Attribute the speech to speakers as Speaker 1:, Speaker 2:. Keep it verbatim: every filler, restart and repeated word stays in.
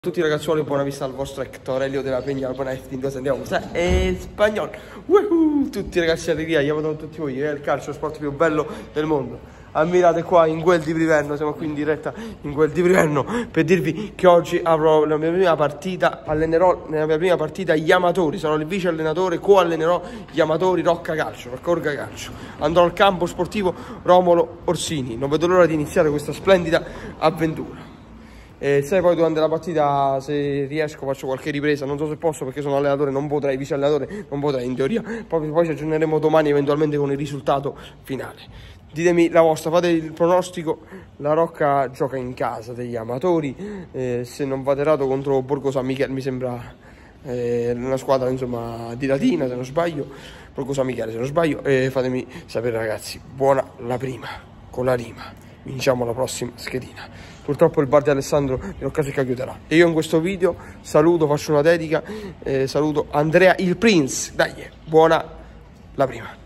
Speaker 1: Tutti i ragazzuoli, buona vista al vostro Hector Elio della Peña, buona F andiamo, e spagnolo, uh-huh. Tutti ragazzi, allegria, chiamano tutti voi, è il calcio, lo sport più bello del mondo. Ammirate qua in Guel di Priverno, siamo qui in diretta in Guel di Priverno per dirvi che oggi avrò la mia prima partita, allenerò nella mia prima partita gli amatori, sarò il vice allenatore, co-allenerò gli amatori Rocca Calcio, Rocca Calcio. Andrò al campo sportivo Romolo Orsini, non vedo l'ora di iniziare questa splendida avventura. E sai, poi durante la partita, se riesco, faccio qualche ripresa, non so se posso perché sono allenatore, non potrei, vice allenatore non potrei in teoria, poi, poi ci aggiorneremo domani eventualmente con il risultato finale. Ditemi la vostra, fate il pronostico. La Rocca gioca in casa degli amatori, eh, se non vado errato contro Borgo San Michele, mi sembra eh, una squadra insomma di Latina se non sbaglio, Borgo San Michele se non sbaglio, e fatemi sapere ragazzi, buona la prima, con la rima, vinciamo la prossima schedina. Purtroppo il bar di Alessandro in occasione chiuderà. E io in questo video saluto, faccio una dedica, eh, saluto Andrea il Prince. Dai, buona la prima.